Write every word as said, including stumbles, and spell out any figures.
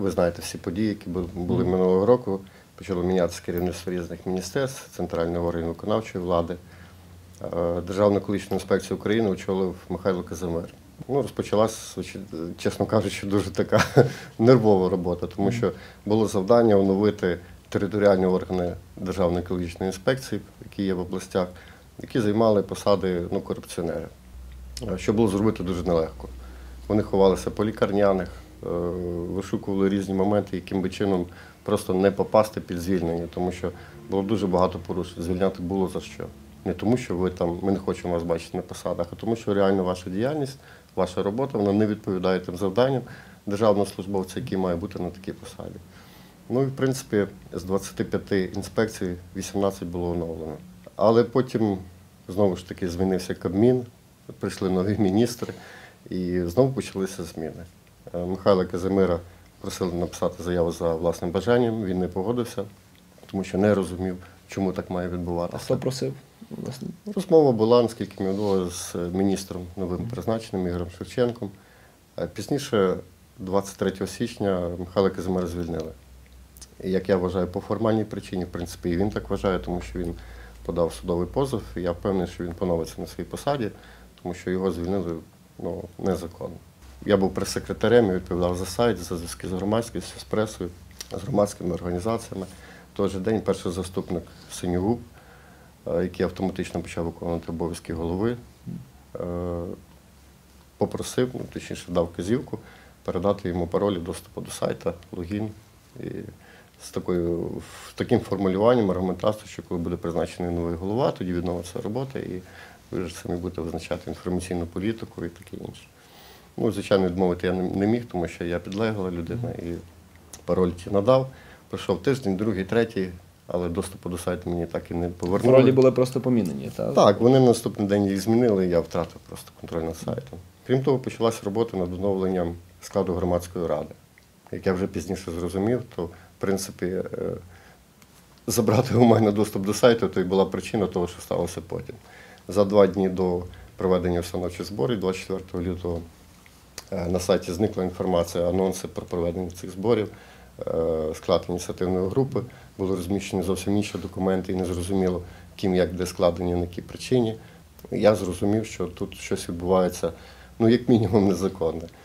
ви знаєте всі події, які були минулого року. Почало мінятися керівництво різних міністерств, центральний орган виконавчої влади. Державну екологічну інспекцію України очолив Михайло Казимир. Ну, розпочалася, чесно кажучи, дуже така нервова робота, тому що було завдання оновити територіальні органи Державної екологічної інспекції, які є в областях, які займали посади ну, корупціонерів. Що було зробити дуже нелегко. Вони ховалися по лікарняних, вишукували різні моменти, яким би чином просто не попасти під звільнення, тому що було дуже багато порушень. Звільняти було за що. Не тому, що ви там, ми не хочемо вас бачити на посадах, а тому, що реально ваша діяльність, ваша робота, вона не відповідає тим завданням державного службовця, який має бути на такій посаді. Ну і, в принципі, з двадцяти п'яти інспекцій вісімнадцять було оновлено. Але потім, знову ж таки, змінився Кабмін, прийшли нові міністри, і знову почалися зміни. Михайла Казимира просили написати заяву за власним бажанням, він не погодився, тому що не розумів, чому так має відбуватися. А хто просив? Розмова була, наскільки мені відомо, з міністром новим призначеним Ігорем Шевченком. Пізніше, двадцять третього січня, Михайла Казимира звільнили. І, як я вважаю, по формальній причині, в принципі, і він так вважає, тому що він подав судовий позов, і я впевнений, що він поновиться на своїй посаді, тому що його звільнили ну, незаконно. Я був прес-секретарем, я відповідав за сайт, за зв'язки з громадськістю, з пресою, з громадськими організаціями. В той же день перший заступник Синьогуб, який автоматично почав виконувати обов'язки голови, попросив, ну, точніше дав вказівку, передати йому паролі доступу до сайту, логін. І з такою, таким формулюванням, аргументацією, що коли буде призначений новий голова, тоді відновиться робота і ви ж самі будете визначати інформаційну політику і таке інше. Ну, звичайно, відмовити я не міг, тому що я підлегла людина і пароль ті надав. Пройшов тиждень, другий, третій, але доступу до сайту мені так і не повернули. Паролі були просто помінені, так? Так, вони на наступний день їх змінили, і я втратив просто контроль над сайтом. Крім того, почалася робота над оновленням складу громадської ради. Як я вже пізніше зрозумів, то, в принципі, забрати у мене доступ до сайту, то й була причина того, що сталося потім. За два дні до проведення установчих зборів, двадцять четвертого лютого, на сайті зникла інформація, анонси про проведення цих зборів, склад ініціативної групи, були розміщені зовсім інші документи і не зрозуміло, ким, як, де складені, на якій причині. Я зрозумів, що тут щось відбувається, ну, як мінімум, незаконне.